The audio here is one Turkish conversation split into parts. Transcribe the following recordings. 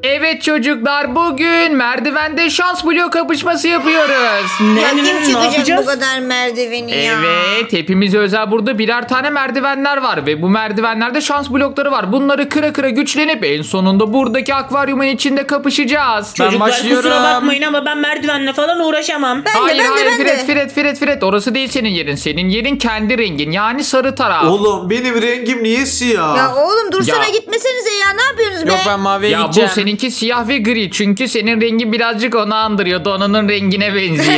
Evet çocuklar, bugün merdivende şans bloğu kapışması yapıyoruz. Ya kim ne çıkacak yapacağız? bu kadar merdiveni ya? Evet, hepimize özel burada birer tane merdivenler var ve bu merdivenlerde şans blokları var. Bunları kıra kıra güçlenip en sonunda buradaki akvaryumun içinde kapışacağız. Çocuklar başlıyorum. kusura bakmayın ama ben merdivenle falan uğraşamam. Hayır ben de. Fred, orası değil senin yerin. Senin yerin kendi rengin, yani sarı taraf. Oğlum benim rengim niye siyah? Ya oğlum dursana, Ya. gitmesenize ya, ne yapıyorsunuz be? Yok ben maviye Ya bu gideceğim. seninki siyah ve gri, çünkü senin rengin birazcık onu andırıyor. Donunun rengine benziyor.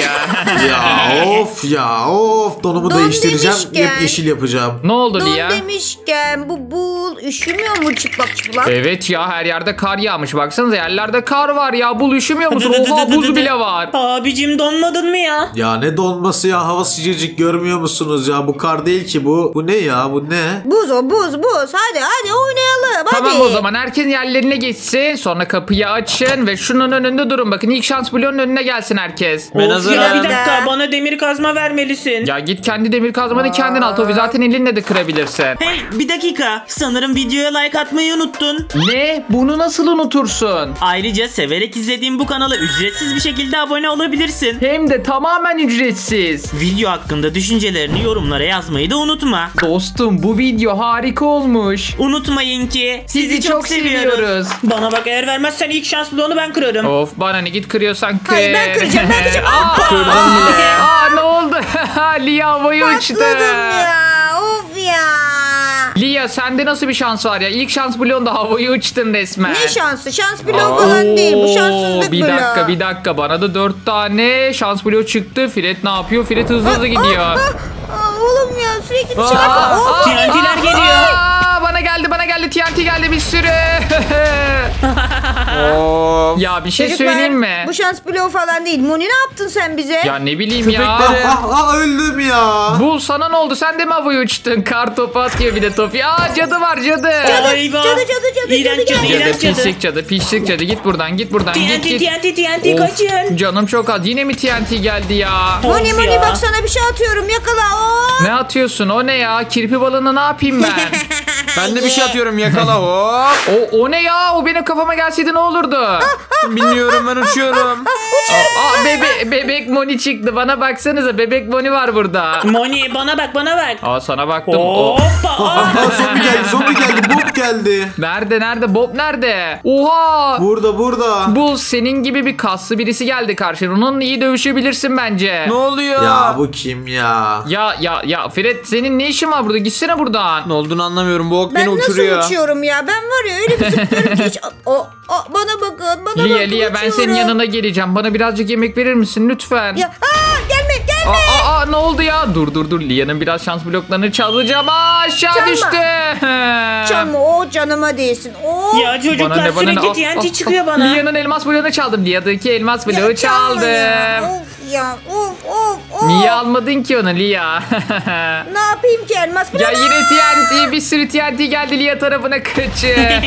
Ya of donumu Don değiştireceğim. demişken. Hep yeşil yapacağım. Ne oldu Don Lia? demişken bu bul üşümüyor mu çıplak çıplak? Evet ya, her yerde kar yağmış. Baksanıza, yerlerde kar var ya. Bul, üşümüyor musun? Oha, buz bile var. Abicim donmadın mı ya? Ya ne donması ya, hava sıcacık, görmüyor musunuz ya? Bu kar değil ki bu. Bu ne ya, bu ne? Buz o buz. Hadi oynayalım hadi. Tamam, o zaman herkes yerlerine geçsin. Sonra kapıyı açın ve şunun önünde durun. Bakın, ilk şans bloğunun önüne gelsin herkes. Ben Of hazırım. ya, bir dakika, bana demir kazma vermelisin. Ya git kendi demir kazmanı kendin al. Tofi, zaten elinle de kırabilirsin. Hey, bir dakika, sanırım videoya like atmayı unuttun. Ne? Bunu nasıl unutursun? Ayrıca severek izlediğim bu kanala ücretsiz bir şekilde abone olabilirsin. Hem de tamamen ücretsiz. Video hakkında düşüncelerini yorumlara yazmayı da unutma. Dostum, bu video harika olmuş. Unutmayın ki Sizi çok seviyoruz. Bana bak, eğer vermezsen ilk şans bloğunu ben kırarım. Of, bana ne, git kırıyorsan kır. Hayır, ben kıracağım. Aa, Kırdım bile. Aa, ne oldu? Lia havayı uçtu. Patladım ya. Of ya. Lia, sende nasıl bir şans var ya? İlk şans bloğunda havayı uçtun resmen. Ne şansı? Şans bloğu falan değil. Bu şanssızlık bir bloğu. bir dakika. Bana da 4 tane şans bloğu çıktı. Fred ne yapıyor? Fred hızlı gidiyor. Oğlum ya, sürekli bir şey Aa, yapma. aa, TNT'ler geliyor. Bana geldi. TNT geldi bir sürü. Of. Ya bir şey Çocuklar, söyleyeyim mi? bu şans bloğu falan değil. Moni, ne yaptın sen bize? Ya ne bileyim ya. Öldüm ya. Bu sana ne oldu? Sen de mi havaya uçtun? Kar topu atıyor bir de Tofi. Aa, cadı var, cadı. Eyvah. cadı, İğrenç cadı, geldi. iğrenç cadı. Pislik cadı. Git buradan. Git. TNT Of, kaçın. canım çok az. Yine mi TNT geldi ya? Moni Of ya. bak, sana bir şey atıyorum, yakala. Oo. Ne atıyorsun? O ne ya? Kirpi balığını ne yapayım ben? Ben de bir şey atıyorum, yakala hop. O ne ya? O benim kafama gelseydi ne olurdu? Bilmiyorum, ben uçuyorum. Bebek Moni çıktı. Bana baksanıza, bebek Moni var burada. Moni bana bak. Aa, sana baktım. O. Hoppa. Aa, zombi geldi, Bob geldi. Nerede? Bob nerede? Oha! Burada. Bu senin gibi bir kaslı birisi geldi karşına. Onunla iyi dövüşebilirsin bence. Ne oluyor? Ya bu kim ya? Ya Fred, senin ne işin var burada? Gitsene buradan. Ne olduğunu anlamıyorum, bu ok beni Ben nasıl uçuruyor. uçuyorum ya? Ben var ya, öyle bir zıplarım ki hiç... bana bakın, bana bakın. Lia, ben senin uçuyorum. yanına geleceğim. Bana birazcık yemek verir misin lütfen? Ya gelme. Aa, ne oldu ya? Dur. Lia'nın biraz şans bloklarını çalacağım. Aşağı Çalma. düştü. Canım, o canıma değsin. O. Ya çocuklar, sürekli TNT çıkıyor bana. Lia'nın elmas bloğunu çaldım. Lia'daki elmas bloğu Ya, çalma çaldım. ya. Of ya. Of. Niye almadın ki onu Lia? Ne yapayım ki, elmas Ya bloğu? yine TNT, bir sürü TNT geldi, Lia tarafına kaçın.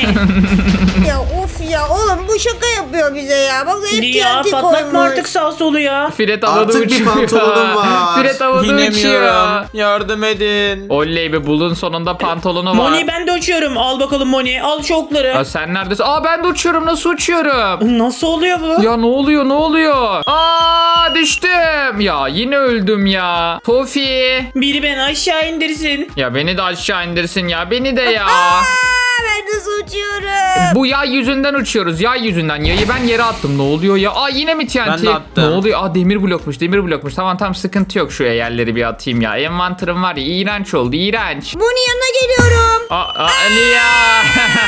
Ya of ya, oğlum bu şaka yapıyor bize ya. Bak, hep Lia, TNT patlatma koymuş. artık sağ solu ya. Fred havada Artık bir uçuyor. pantolonum var. Fred havada uçuyor. İnemiyorum. Yardım edin. Oley be, Bulun sonunda pantolonu var. Moni, ben de uçuyorum. Al bakalım Moni. Al şu okları. Aa, sen neredesin? Aa, ben de uçuyorum. Nasıl uçuyorum? Nasıl oluyor bu? Ya ne oluyor? Aa, düştüm. Ya yine öldüm ya. Tofi. Biri beni aşağı indirsin. Ya beni de aşağı indirsin ya. Beni de ya. Ben nasıl uçuyorum? Bu yay yüzünden uçuyoruz. Yay yüzünden. Yayı ben yere attım. Ne oluyor ya? Aa, yine mi TNT? Ben de attım. Ne oluyor? Aa, demir blokmuş. Tamam, sıkıntı yok. Şu yerleri bir atayım ya. Envanterim var ya. İğrenç oldu. İğrenç. Moni, yanına geliyorum. Lia.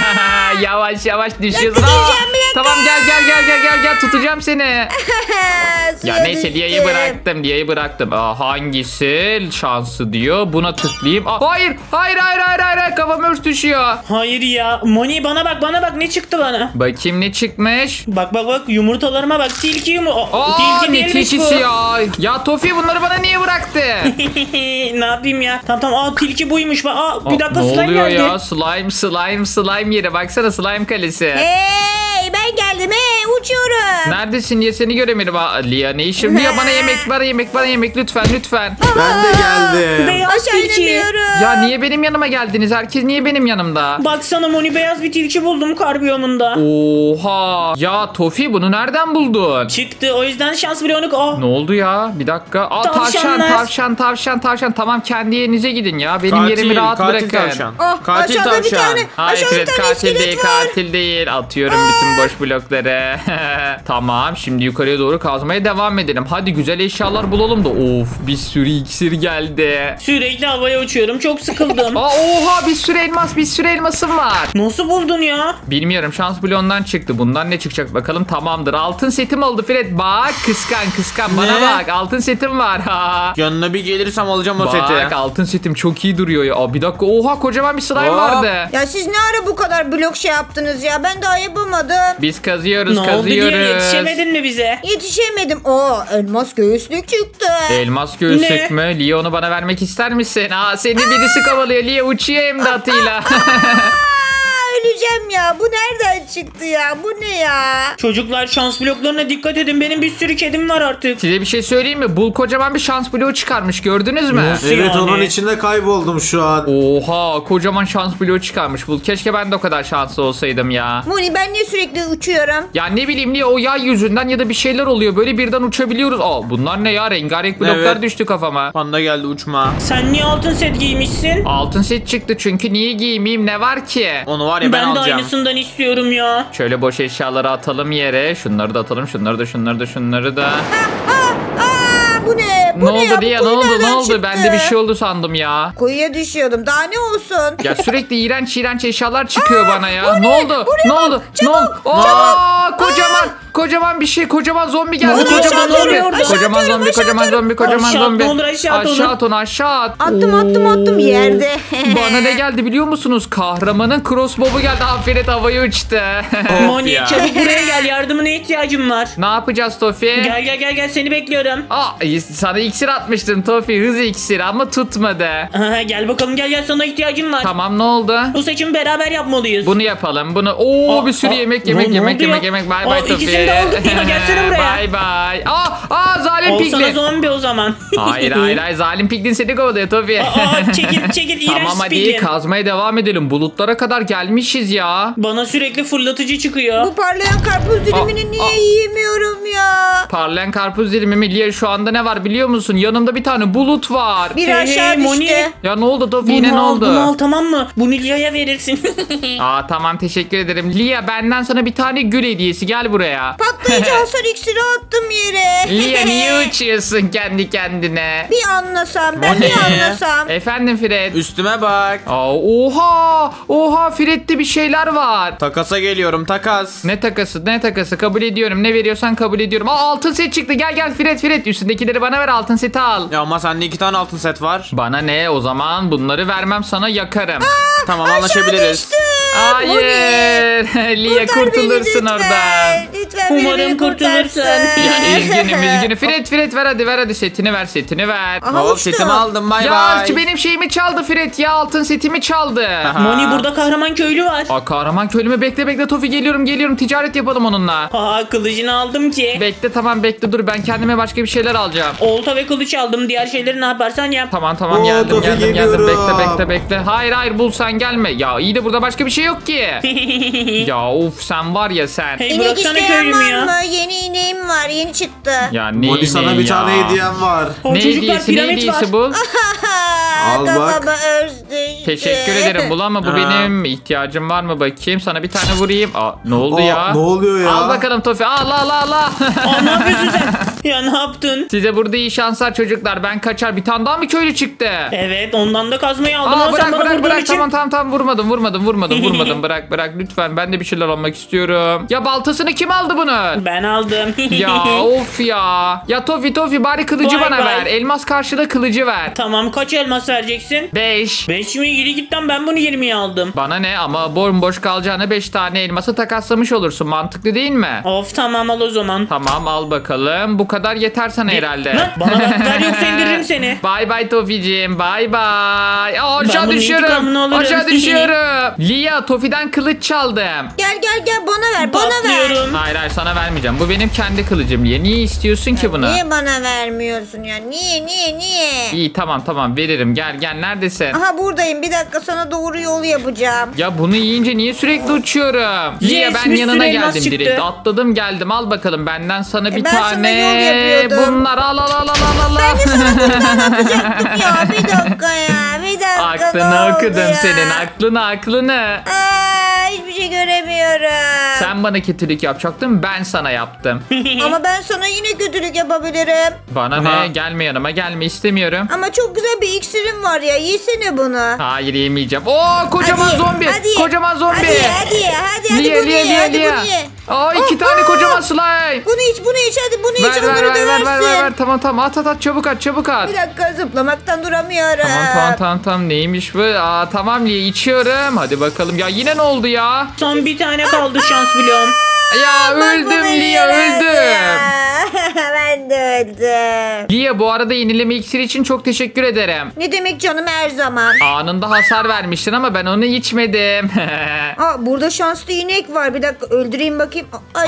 Yavaş düşüyorsun. Nasıl geleceğim, bir dakika? Tamam, gel. Tutacağım seni. Ya neyse, Lia'yı bıraktım. Aa, hangisi şansı diyor. Buna tıklayayım. Aa, hayır. Kafam örs düşüyor. Hayır ya. Moni bana bak, ne çıktı bana? Bakayım ne çıkmış. Bak yumurtalarıma bak. Tilki Aa, Tilki ne değilmiş tilkisi bu. ya. Ya Tofi, bunları bana niye bıraktı? Ne yapayım ya? Tamam. Tilki buymuş. Bir dakika, Ne slime oluyor geldi. ya? Slime yeri. Baksana, slime kalesi. Hey, ben geldim. Hey, uçuyorum. Neredesin diye seni göremedim. Lia ne işim? Lia bana yemek lütfen. Ben de geldim. Beyaz Aşağı tilki. inemiyorum. Ya niye benim yanıma geldiniz? Herkes niye benim yanımda? Baksana Moni, beyaz bir tilki buldum kar biyomunda. Oha. Ya Tofi bunu nereden buldun? Çıktı, o yüzden şans bloğunu... Oh. Ne oldu ya? Bir dakika. Tavşanlar. Tavşan. Tamam kendi yerinize gidin ya. Benim yerimi rahat bırakın. Tavşan. Oh, Katil aşağıda bir tavşan. tane. Hayır Aşağıda bir Fred tane katil iskelet değil, var. katil değil. Atıyorum bütün boş blokları. Tamam şimdi yukarıya doğru kazmaya devam edelim. Hadi güzel eşyalar bulalım da. Of bir sürü iksir geldi. Sürekli havaya uçuyorum, çok sıkıldım. Oha bir sürü elmasım var. Nasıl buldun ya? Bilmiyorum şans bloğundan çıktı. Bundan ne çıkacak bakalım. Tamamdır. Altın setim oldu Fred. Bak kıskan. Bana Ne? bak. Altın setim var. Ha. Yanına bir gelirsem alacağım o Bak seti. altın setim çok iyi duruyor ya. Bir dakika. Oha kocaman bir slime Hop. vardı. Ya siz ne ara bu kadar blok şey yaptınız ya? Ben daha yapamadım. Biz kazıyoruz. Ne oldu diye yetişemedin mi bize? Yetişemedim. Elmas göğüslük çıktı. Elmas göğüslük Ne? mü? Lia onu bana vermek ister misin? Seni birisi kovalıyor. Lia uçuyor hem de atıyla. Öleceğim ya. Bu nereden çıktı ya? Bu ne ya? Çocuklar şans bloklarına dikkat edin, benim bir sürü kedim var artık. Size bir şey söyleyeyim mi? Bul kocaman bir şans bloğu çıkarmış. Gördünüz mü? Nasıl? Evet Yani. onun içinde kayboldum şu an. Oha kocaman şans bloğu çıkarmış. Bul. Keşke ben de o kadar şanslı olsaydım ya. Moni ben niye sürekli uçuyorum? Ya ne bileyim Lia o yay yüzünden ya da bir şeyler oluyor. Böyle birden uçabiliyoruz. Bunlar ne ya? Rengarenk bloklar Evet. düştü kafama. Panda geldi uçma. Sen niye altın set giymişsin? Altın set çıktı çünkü niye giymeyeyim ne var ki? Onu var ya ben Ben de alacağım. aynısından istiyorum ya. Şöyle boş eşyaları atalım yere. Şunları da atalım. Şunları da. Bu ne? Bu Ne oldu ya? Bu Lia? kuyu Ne oldu? nereden Ne oldu? çıktı? Ben de bir şey oldu sandım ya. Kuyuya düşüyordum. Daha ne olsun? Ya sürekli iğrenç eşyalar çıkıyor bana ya. Ne oldu? buraya Ne bak, oldu? çabuk, Ne oldu? Kocaman bir şey. Kocaman zombi geldi. Ne oluyor? Kocaman Aşağı zombi. atıyorum, Kocaman aşağı zombi. atıyorum. Kocaman Aşağı at, zombi. ne olur aşağı at onu. Aşağı at. Attım yerde. Bana ne geldi biliyor musunuz? Kahramanın crossbow'u geldi. Aferin havaya uçtu. Moni ya. çabuk buraya gel, yardımına ihtiyacım var. Ne yapacağız Tofi? Gel seni bekliyorum. Sana iksir atmıştım Tofi. Hız iksiri ama tutmadı. Gel bakalım, gel sana ihtiyacım var. Tamam ne oldu? Bu seçimi beraber yapmalıyız. Bunu yapalım. Bir sürü yemek. ne oldu ya? Bay bay Tofi. İkisini de aldık ya, gelsene buraya. Bay bay. Zalim Olsana piglin. zombi o zaman. Hayır zalim piglin seni kovalıyor Tofi. Çekil iğrenç Tamam hadi spiglin. kazmaya devam edelim. Bulutlara kadar gelmişiz ya. Bana sürekli fırlatıcı çıkıyor. Bu parlayan karpuz dilimini niye yiyemiyorum ya? Parlayan karpuz dilimi mi? Lia şu anda ne var biliyor musun? Yanımda bir tane bulut var. Bir Hey, aşağı düştü. Moni. Ya ne oldu Tofi yine ne Bunu al oldu? tamam mı? Bunu Lia'ya verirsin. Tamam teşekkür ederim. Lia benden sana bir tane gül hediyesi gel buraya. Patlayıcı hasar iksiri attım yere. Lia niye uçuyorsun kendi kendine? Bir anlasam ben bir anlasam. Efendim Fred. Üstüme bak. Oha Fred'de bir şeyler var. Takasa geliyorum takas. Ne takası kabul ediyorum. Ne veriyorsan kabul ediyorum. Altın set çıktı gel Fred. Üstündekileri bana ver altın seti al. Ya ama sende 2 tane altın set var. Bana ne o zaman bunları vermem sana yakarım. Tamam anlaşabiliriz. Hayır. Lia Kurtar beni kurtulursun lütfen. oradan. Lütfen beni Umarım kurtarsın. kurtulursun. Ya üzgünüm. Fred ver hadi setini ver. Aha, Hop uçtu. setimi aldım bay Ya bay. benim şeyimi çaldı Fred ya altın setimi çaldı. Moni burada kahraman köylü var. Kahraman köylümü bekle Tofi geliyorum ticaret yapalım onunla. Kılıcını aldım ki. Bekle dur ben kendime başka bir şeyler alacağım. Olta ve kılıç aldım. Diğer şeyleri ne yaparsan yap. Tamam Oo, geldim Tofi geldim geliyorum. bekle. Hayır bul sen gelme. Ya iyi de burada başka bir şey yok ki. Ya of sen var ya sen. Hey İnek bıraksana isteyen köylümü var ya. mı? Yeni ineğim var. Yeni çıktı. Ya ne Moni sana ineği bir tane ya? hediyem var. Ne Çocuklar hediyesi piramit var. bu? Al bak. Kafama örs düştü. Teşekkür ederim bul ama bu benim ihtiyacım var mı bakayım sana bir tane vurayım. Ne oldu ya? Ne oluyor ya? Al bakalım Tofi al. Ne yapıyorsun sen? Ya ne yaptın? Size burada iyi şanslar çocuklar ben kaçar bir tane daha mı köylü çıktı? Evet ondan da kazmayı aldım. Ama sen bana vurduğun Bırak için. tamam vurmadım bırak lütfen ben de bir şeyler almak istiyorum. Ya baltasını kim aldı bunun? Ben aldım. Ya of ya. Ya Tofi bari kılıcı Vay bana vay. ver. Elmas karşıda kılıcı ver. Tamam kaç elmas vereceksin? 5. 5 mi? Geri gitten ben bunu 20'ye aldım. Bana ne ama bomboş kalacağına 5 tane elması takaslamış olursun. Mantıklı değil mi? Of tamam al o zaman. Tamam al bakalım. Bu bu kadar yeter sana herhalde. Lan bana bak, ver yoksa indiririm seni. Bay bay Tofi'cim, bay bay. Aa, Ben aşağı bunun düşüyorum. intikamını alırım. Aşağı düşüyorum. Lia, Tofi'den kılıç çaldım. Gel bana ver bana ver. Patlıyorum. Hayır sana vermeyeceğim. Bu benim kendi kılıcım Lia. Niye istiyorsun ki bunu? Niye bana vermiyorsun ya? Niye? İyi tamam veririm. Gel neredesin? Aha buradayım. Bir dakika sana doğru yol yapacağım. Ya bunu yiyince niye sürekli uçuyorum? Yes, Lia, ben bir yanına sürü elmas geldim çıktı. direkt. Atladım geldim. Al bakalım benden sana bir ben sana tane. yol yapıyordum. Bunlar al. Ben de sana buradan atacaktım ya. Bir dakika ya. Bir dakika. Aklını ne oldu okudum ya? senin. Aklını. Hiçbir şey göremiyorum. Sen bana kötülük yapacaktın. Ben sana yaptım. Ama ben sana yine kötülük yapabilirim. Bana Aha. ne? Gelme yanıma. Gelme istemiyorum. Ama çok güzel bir iksirim var ya. Yesene bunu. Hayır yemeyeceğim. Oo kocaman Hadi, zombi. hadi. Kocaman zombi. Hadi Lia, bunu ye. Hadi bunu ye. Aa, iki tane kocaman slime. Bunu iç hadi bunu iç. Onları döversin. Ver. Tamam. At. Çabuk at. Bir dakika zıplamaktan duramıyorum. Tamam. Neymiş bu? Aa, tamam Lia, içiyorum. Hadi bakalım. Ya yine ne oldu ya? Son bir tane kaldı şans bloğum. Ya öldüm Lia, öldüm. Ben de öldüm. Lia, bu arada yenileme iksiri için çok teşekkür ederim. Ne demek canım her zaman. Anında hasar vermiştin ama ben onu içmedim. Burada şanslı inek var. Bir dakika öldüreyim bakayım.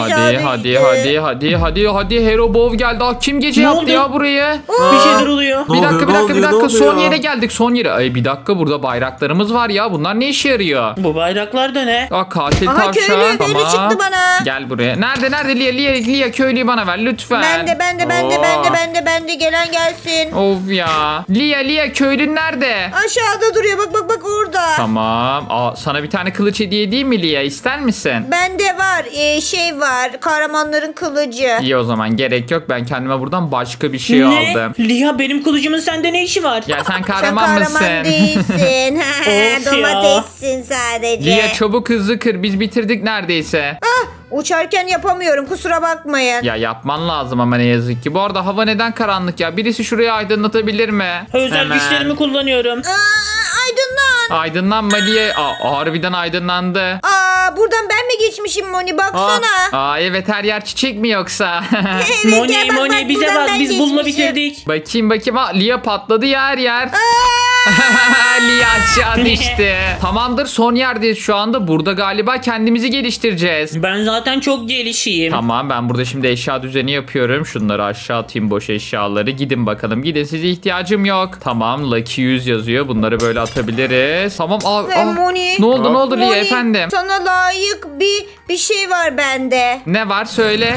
Hadi Herobov geldi. Kim gece Ne yaptı oldu? ya burayı? Bir şeyler oluyor. Ne Bir oluyor, dakika. ne oluyor? Son yere geldik. Ay bir dakika, burada bayraklarımız var ya. Bunlar ne işe yarıyor? Bu bayraklar da ne? Katil Aha, tavşan. köylü çıktı bana. Gel buraya. Nerede Lia köylüyü bana ver lütfen. Ben de gelen gelsin. Of ya. Lia köylün nerede? Aşağıda duruyor. Bak orada. Tamam. Sana bir tane kılıç hediye edeyim mi Lia? İster misin? Bende var. Var. Kahramanların kılıcı. İyi o zaman, gerek yok. Ben kendime buradan başka bir şey aldım. Lia, benim kılıcımın sende ne işi var? Ya sen Sen kahraman mısın? kahraman değilsin. Of ya. Domatessin sadece. Lia çabuk hızlı kır. Biz bitirdik neredeyse. Uçarken yapamıyorum. Kusura bakmayın. Ya yapman lazım ama ne yazık ki. Bu arada hava neden karanlık ya? Birisi şurayı aydınlatabilir mi? Özel Hemen. güçlerimi kullanıyorum. Aydınlan. Aydınlanma Lia. Harbiden aydınlandı. Buradan ben mi geçmişim Moni? Baksana. Evet, her yer çiçek mi yoksa? Evet, gel bak, Moni bize buradan bak, ben biz bununla geçmişim. bitirdik. Bakayım. Lia patladı ya her yer. Lia aşağı düştü. Tamamdır, son yerdeyiz şu anda. Burada galiba kendimizi geliştireceğiz. Ben zaten çok gelişiyim. Tamam, ben burada şimdi eşya düzeni yapıyorum. Şunları aşağı atayım, boş eşyaları. Gidin bakalım, gidin, size ihtiyacım yok. Tamam, Lucky 100 yazıyor. Bunları böyle atabiliriz. Tamam. Moni. Ne oldu Lia Moni, efendim? sana layık bir şey var bende. Ne var söyle.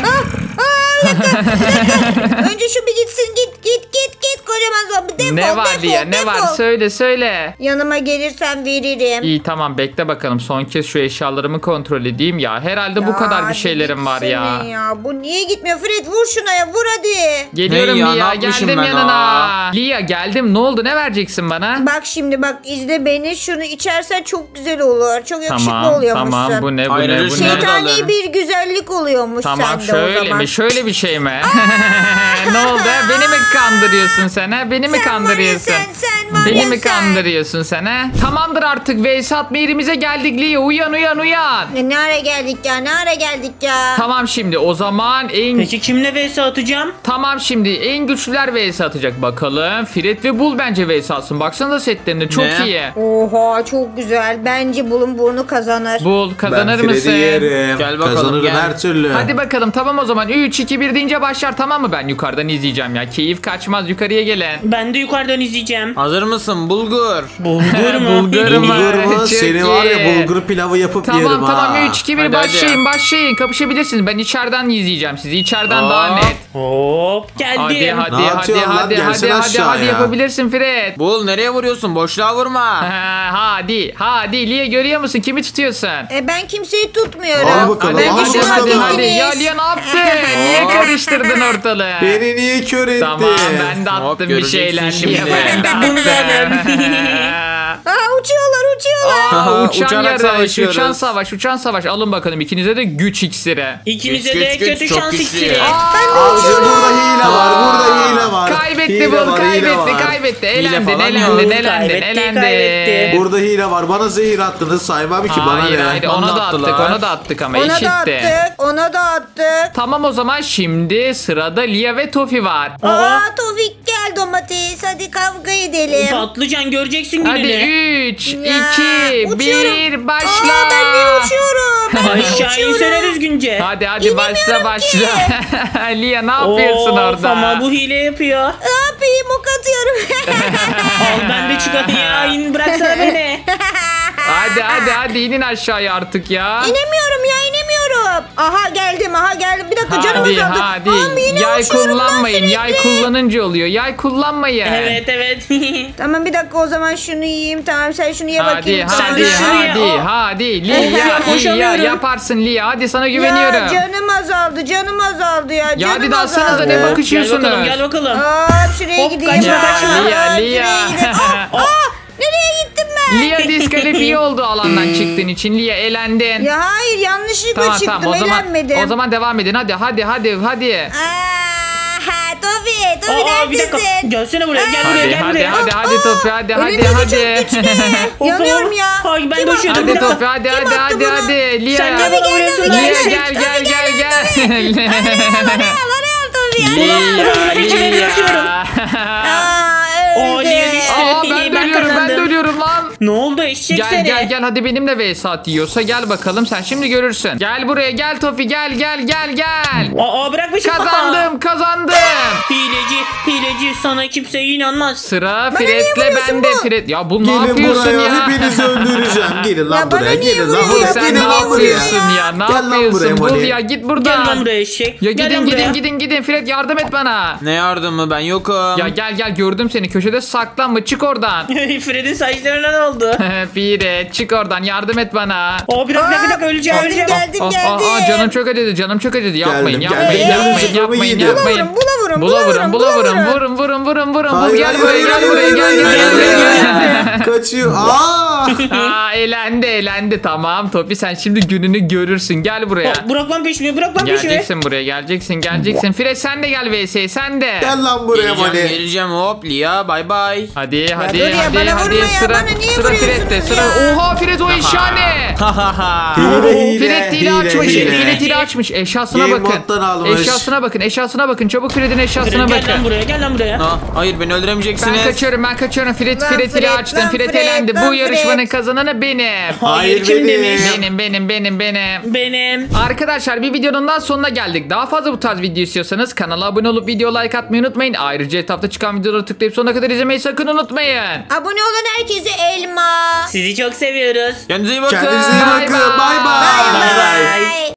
Önce şu bir gitsin. Git. Kocaman zombi. Defol. Ne var Lia, ne var söyle. Yanıma gelirsen veririm. İyi tamam, bekle bakalım. Son kez şu eşyalarımı kontrol edeyim ya. Herhalde bu kadar bir şeylerim var ya. Gitsene Bu niye gitmiyor? Fred vur şuna ya. Vur hadi. Geliyorum Hey ya, ne Lia, yapmışım geldim ben yanına. Lia geldim, ne oldu, ne vereceksin bana? Bak şimdi izle beni. Şunu içersen çok güzel olur. Çok yakışıklı oluyormuşsun. Tamam, bu ne Ayrıca şunları da Şeytani alırım. bir güzellik oluyormuş Tamam, sende o şöyle zaman. mi? Şöyle bir şey mi? Ne oldu? Beni mi kandırıyorsun sen ha? Beni mi kandırıyorsun? Sen var ya Beni mi sen. kandırıyorsun sen ha? Tamamdır artık, vs atma yerimize geldik Lia. Uyan. Ne ara geldik ya? Tamam, şimdi o zaman Peki kimle vs atacağım? Tamam, şimdi en güçlüler vs atacak bakalım. Fred ve Bull bence vs atsın. Baksana setlerine, çok Ne? iyi. Oha çok güzel. Bence Bulun burnu kazanır. Bull kazanır Ben mısın? Fred'i yerim. Gel bakalım, Kazanırım gel. her türlü. Hadi bakalım, tamam o zaman 3 2 1 deyince başlar, tamam mı? Ben yukarıdan izleyeceğim ya. Keyif kaçmaz, yukarıya gelin. Ben de yukarıdan izleyeceğim. Hazır mısın Bulgur? Bulgur mu? Bulgur mu? Bulgur mu? Çok Seni var ya iyi. bulgur pilavı yapıp yerim ha. Tamam 3 2 1 Hadi, başlayın. Kapışabilirsiniz. Ben içeriden izleyeceğim sizi. İçeriden daha Hop. net. Hop geldim. Hadi Ne yapıyorsun lan? Gelsene aşağıya. yapabilirsin Fred. Bul, nereye vuruyorsun? Boşluğa vurma. Hadi Lia, görüyor musun? Kimi tutuyorsun? Ben kimseyi tutmuyorum. Al bakalım, Hadi al hadi. bakalım. Ya Lia, ne yaptın? Niye karıştırdın ortalığı? Beni niye kör ettin? Tamam, ben de Hop, attım bir göreceksin şeyler. şimdi. Lia, ben de Bunu da attım. Uçuyorlar. uçuyorlar. Aa, uçan Uçarak yarış, savaşıyoruz. uçan savaş. Alın bakalım ikinize de güç iksiri. İkinize Güç, de güç, kötü çok şans güçlü. iksiri. Abicim burada hile var. Burada hile var. Kaybetti Hile bu, var, hile var. kaybetti. Hile Elendin, falan elendin, yok. elendin, Kaybetti. elendin. Burada hile var. Bana zehir attınız. Saymam ki bana Hayır, ne? hayır, Bana ona da attık, attılar. ona da attık ama Ona da eşitti. attık. Ona da attık. Tamam o zaman şimdi sırada Lia ve Tofi var. Aa Tofik gel domates. Hadi kavga edelim. Patlıcan göreceksin Hadi gününü. 3, 2, Ya, 1 başla. Aa ben niye uçuyorum? Ben niye Aşağı uçuyorum? insene düzgünce. Hadi başla İnemiyorum başla. Lia ne yapıyorsun Of, orada? ama bu hile yapıyor. Ne yapayım ok atıyorum. Al ben de çıkarım ya. İn bıraksana beni. Hadi inin aşağıya artık ya. İnemiyorum ya inemiyorum. Aha geldim. Bir dakika canım Hadi azaldı. hadi. Oğlum, yine Yay uçuyorum ben kullanmayın. sürekli. Yay kullanınca oluyor. Yay kullanmayın. Evet. Tamam bir dakika o zaman şunu yiyeyim. Tamam sen şunu ye Hadi bakayım. Sen de şuraya- hadi. Ya, Lia koşamıyorum. yaparsın Lia. Hadi sana Ya güveniyorum. canım azaldı ya. Ya Canım hadi dalsanıza azaldı. ne Gel bakışıyorsunuz? bakalım gel bakalım. Aa şuraya Hop, gideyim. kaçma, Ya, kaçma. Lia. Şuraya gideyim. Nereye gittim ben? Lia diskalifiye oldu alandan çıktığın için. Lia elendin. Ya hayır yanlışlıkla Tamam çıktım o eğlenmedim. zaman devam edin. Hadi. Tofi Aa, bir dakika. neredesin? Gelsene buraya. Gel buraya. Gel buraya. Hadi Tofi hadi. Önümüzdeki çok güçlü. Hop, Yanıyorum hop. ya. Ay, ben Kim de attı uçuyordum. bunu? Hadi Tofi hadi Kim attı bunu? Lia. Sen Tofi de bana gel, vuruyorsun. Tofi Lia gel. gel. Araya Tofi ya. Lia. O Lia düştü. Aa Ben ben kazandım. ölüyorum lan. Ne oldu eşek seni? Gel hadi benimle vs atıyorsa gel bakalım sen şimdi görürsün. Gel buraya gel Tofi gel. Aa bırak peşimi. Kazandım. Hileci sana kimse inanmaz. Sıra niye Fred'le vuruyorsun bende. bu? Fred ya bu ne Gelin yapıyorsun buraya. ya? Hepinizi öldüreceğim. Gelin lan Ya bana buraya. niye Gelin lan vuruyor buraya. ya? Sen Gelin ne lan buraya. yapıyorsun ya? Ne Gel lan buraya yapıyorsun? Bul Moni. ya git Gel buradan. lan buraya eşek. Ya Gel lan buraya. gidin. Fred yardım et bana. Ne yardımı ben yokum. Ya gel gördüm seni köşede saklanma çık oradan. Fred'in saçlarına ne oldu? Fred çık oradan yardım et bana. Aa bir dakika öleceğim. Geldim. Canım çok acıdı. Yapmayın. Geldim. Vurun. Hayır, Gel hayır, buraya. Kaçıyor. Aa elendi. Tamam Topi sen şimdi gününü görürsün. Gel buraya. Bırak lan peşimi. Geleceksin buraya. Geleceksin. Fred sen de gel VS sen de. Gel lan buraya Moni. Geleceğim hop Lia bay bay. Hadi dur ya, bana vurma ya, sıra bana niye sıra vuruyorsunuz Fred'de ya? sıra. Oha Fred o eşya ne? Fred hile açmış. Eşyasına Game bakın. moddan almış. Eşyasına bakın. Çabuk Fred'in eşyasına Gel lan bakın. buraya. Gel lan buraya. Aa, hayır beni öldüremeyeceksiniz. Ben kaçıyorum. Fred hile Fred, açtım. lan Fred Fred, elendi. lan Bu yarışmanın Fred. kazananı benim. Hayır, kim benim. demiş? Benim. Benim. Arkadaşlar bir videonun daha sonuna geldik. Daha fazla bu tarz video istiyorsanız kanala abone olup video like atmayı unutmayın. Ayrıca etrafta çıkan videoları tıklayıp sonuna kadar izlemeyi sakın unutmayın. Abone olan herkese elma. Sizi çok seviyoruz. Kendinize iyi bakın. Kendinize iyi bakın. Bay bay. Bay Bay bay. bay.